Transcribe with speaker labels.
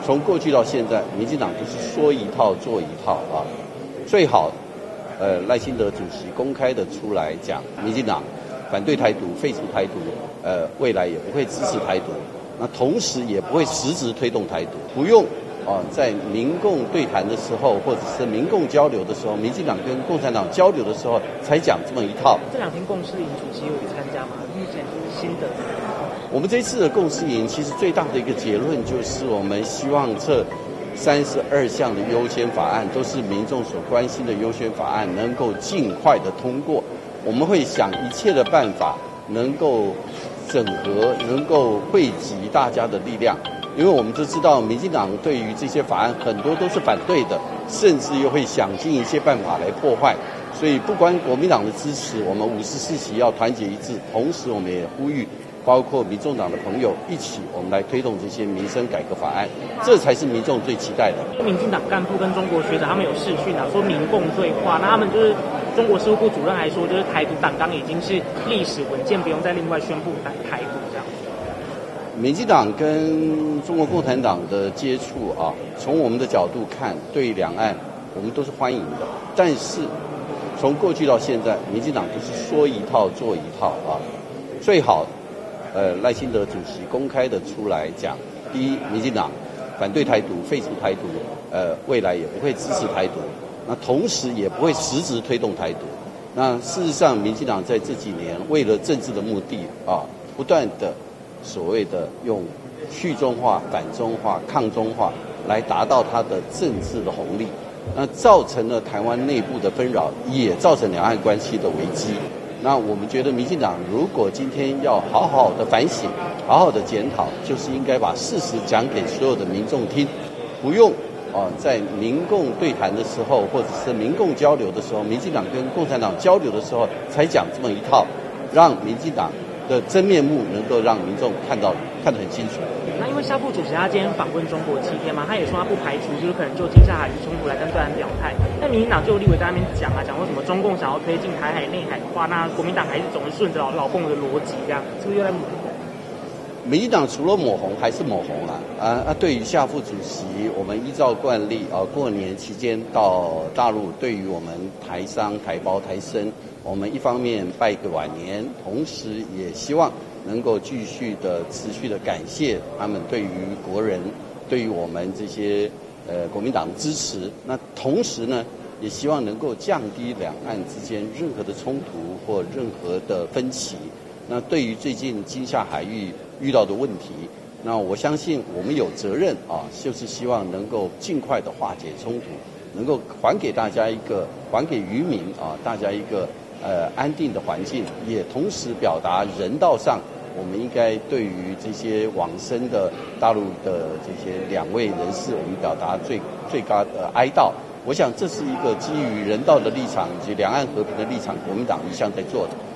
Speaker 1: 从过去到现在，民进党就是说一套做一套啊。最好，赖清德主席公开的出来讲，民进党反对台独、废除台独，未来也不会支持台独。那同时也不会实质推动台独，不用在民共对谈的时候，或者是民共交流的时候，民进党跟共产党交流的时候，才讲这么一套。
Speaker 2: 这两天共识营主席有参加吗？目前心得？
Speaker 1: 我们这一次的共识营，其实最大的一个结论就是，我们希望这32项的优先法案，都是民众所关心的优先法案，能够尽快的通过。我们会想一切的办法，能够整合，能够汇集大家的力量，因为我们都知道，民进党对于这些法案很多都是反对的，甚至又会想尽一切办法来破坏。所以，不管国民党的支持，我们54席要团结一致，同时我们也呼吁，包括民众党的朋友一起，我们来推动这些民生改革法案，这才是民众最期待的。
Speaker 2: 民进党干部跟中国学者他们有视讯说民共对话，那他们就是中国事务部主任还说，就是台独党纲已经是历史文件，不用再另外宣布台独这样。
Speaker 1: 民进党跟中国共产党的接触啊，从我们的角度看，对两岸我们都是欢迎的。但是从过去到现在，民进党就是说一套做一套啊。最好，赖清德主席公开的出来讲，第一，民进党反对台独、废除台独，未来也不会支持台独。那同时也不会实质推动台独。那事实上，民进党在这几年为了政治的目的啊，不断的所谓的用去中化、反中化、抗中化来达到它的政治的红利，那造成了台湾内部的纷扰，也造成两岸关系的危机。那我们觉得，民进党如果今天要好好的反省、好好的检讨，就是应该把事实讲给所有的民众听，不用在民共对谈的时候，或者是民共交流的时候，民进党跟共产党交流的时候，才讲这么一套，让民进党的真面目能够让民众看得很清楚。
Speaker 2: 那因为夏副主席他今天访问中国7天嘛，他也说他不排除就是可能就金厦海域冲突来跟对岸表态。那民进党就有立委在那边讲说什么中共想要推进台海内海化，那国民党还是总是顺着老共的逻辑这样，是不是又在抹红？
Speaker 1: 民进党除了抹红还是抹红对于夏副主席，我们依照惯例过年期间到大陆，对于我们台商、台胞、台生，我们一方面拜个晚年，同时也希望能够继续的持续的感谢他们对于国人、对于我们这些国民党的支持。那同时呢，也希望能够降低两岸之间任何的冲突或任何的分歧。那对于最近金厦海域遇到的问题，那我相信我们有责任就是希望能够尽快的化解冲突，能够还给渔民大家一个安定的环境，也同时表达人道上我们应该对于这些往生的大陆的这些2位人士，我们表达最高的哀悼。我想这是一个基于人道的立场以及两岸和平的立场，国民党一向在做的。